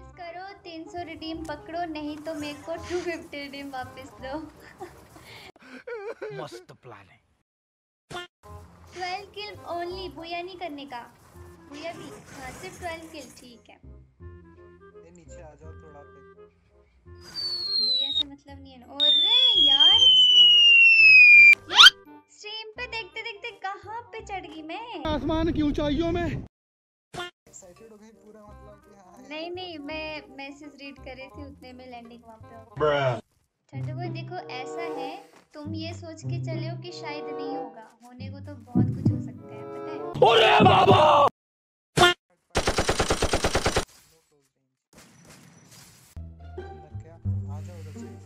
करो 300 रिडीम पकड़ो, नहीं तो मेरे को 250 रिडीम वापस दो। मस्त प्लान है। 12 किल ओनली, बुया नहीं करने का। बुया भी हाँ, सिर्फ 12 किल ठीक है। ये नीचे आ जाओ थोड़ा पे। बुया से मतलब नहीं है ना। अरे यार स्ट्रीम पे देखते देखते कहाँ पे चढ़ गई मैं। आसमान की ऊंचाइयों में। एक्साइटेड हो गई पूरा, मतलब कि हाँ। नहीं नहीं, मैं मैसेज रीड कर रही थी, उतने में लैंडिंग वहाँ पे हो गई। ठंडू भाई देखो ऐसा है, तुम ये सोच के चले हो कि शायद नहीं होगा, होने को तो बहुत कुछ हो सकता है, पता है। अरे बाबा क्या आ जाओ उधर से।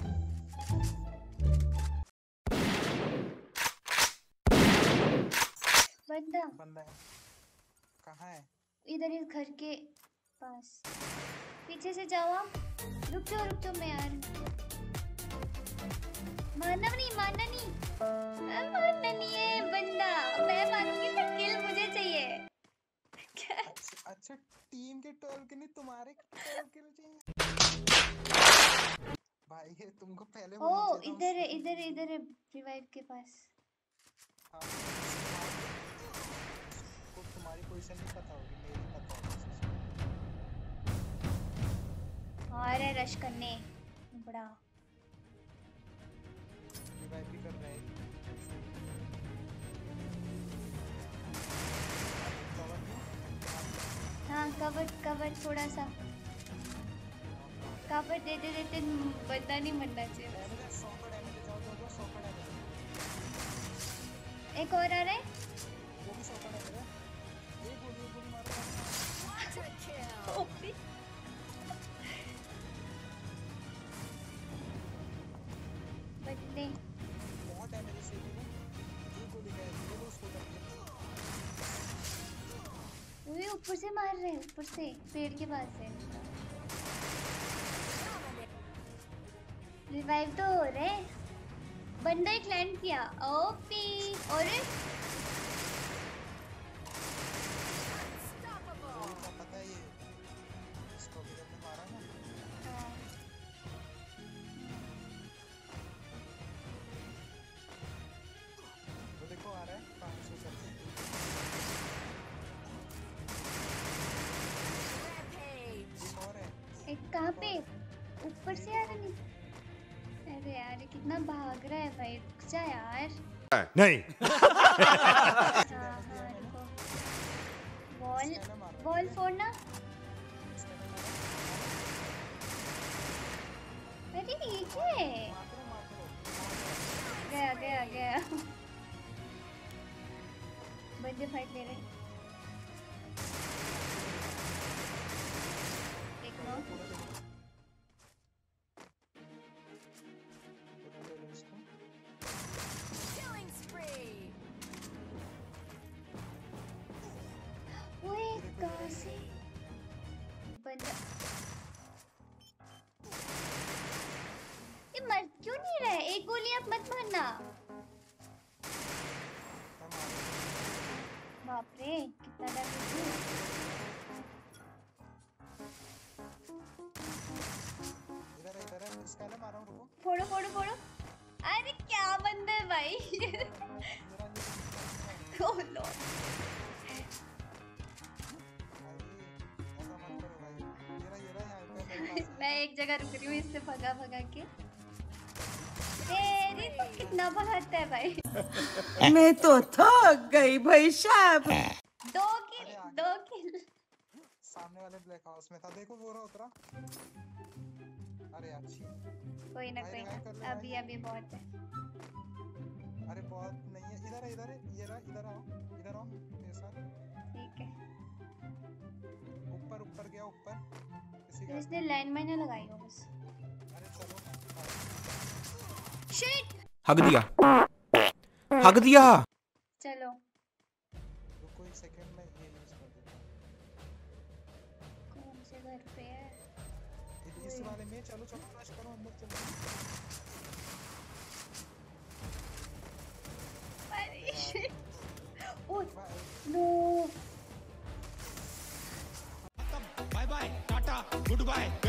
बंदा है। कहाँ है? इधर इस घर के पास। पीछे से जाओ आप। रुक जाओ मैं यार। मारना नहीं है बंदा। मैं मारूंगी तो किल मुझे चाहिए। अच्छा टीम के 12 के नहीं, तुम्हारे 12 के चाहिए भाई। ये तुमको पहले ओ इधर है रिवाइव के पास। हाँ, तुम्हारी पोजीशन नहीं पता होगी, मेरी पता होगी। और रश करने बड़ा रिवाइव भी कर रहा है। हाँ कवर थोड़ा सा कवर देते बंदा नहीं मरना चाहिए। एक और आ रहा है। वो भी 100 का डैमेज है। एक गोली मारो। बंदे बहुत डैमेज है सेवी में। एक गोली का है, ये लो उसको करके। वो ऊपर से मार रहे हैं, ऊपर से पेड़ के पास से। रिवाइव तो हो रहे। बंदा एक लैंड किया। ओपी और पता है ये इसको भी हमने मारा ना। वो देखो आ रहा है 500 से। एक और है। एक कहाँ पे? ऊपर से आ रहा नहीं। अरे यार ये कितना भाग रहा है भाई, रुक जा यार। नहीं। हाँ रुको। वॉल फोड़ना। अरे ये क्या है? गया बंदे फाइट ले रहे हैं। एक नो बंदा ये मर क्यों नहीं रहा है? एक गोली आप मत मारना। बाप रे कितना डैमेज है। इधर है इसका ले मार रहा हूं, रुको। फोड़ो। अरे क्या बंदा है भाई। ओ लो मैं एक जगह रुक रही हूँ इससे भगा के। तेरी तो कितना भगाता है भाई। मैं तो थक गई भाई साहब। दो किल सामने वाले ब्लैक हाउस में था, देखो वो रहा उतरा। अरे अच्छी कोई ना अभी बहुत है। अरे बहुत नहीं है, इधर है ये रहा। इधर आओ मेरे साथ। ठीक है ऊपर गया ऊपर किसी तो इसने लैंड माइनर लगाई हो बस। अरे चलो शिट हग दिया। चलो रुको एक सेकंड में ये यूज कर देता हूं। कौन से घर पे है? इस वाले में चलो फ्लैश करो अंदर चलो। अरे shit oh no bye bye tata good Dubai